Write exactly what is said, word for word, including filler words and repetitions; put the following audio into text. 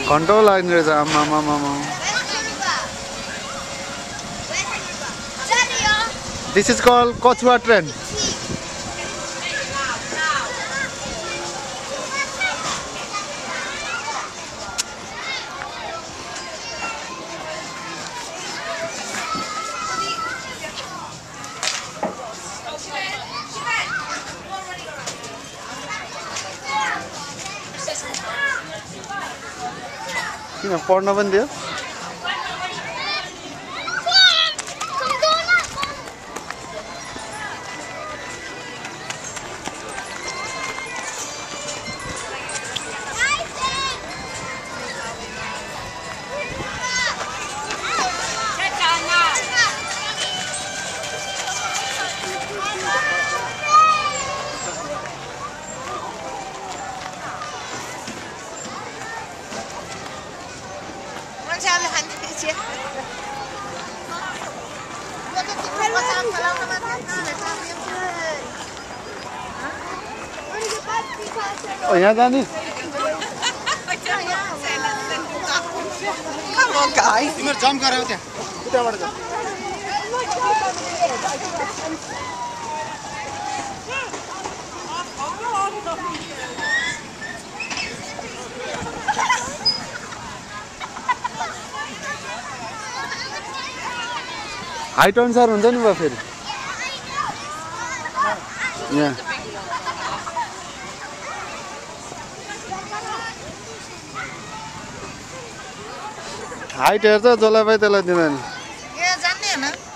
घन्टौँ लाग्ने रहेछ आमा आमा आमा This is called Kochua train. किन पढ्न पनि दियो Oh, यहाँ जाने Come on, guys. तिमीहरु जम्प गरे हो त्यहाँ उताबाट जा हाइट अनुसार हुन्छ नि भयो फेरि यहाँ हाइट हेर्छ जसलाई पाइ त्यसलाई दिँदैन यहाँ जान्ने हैन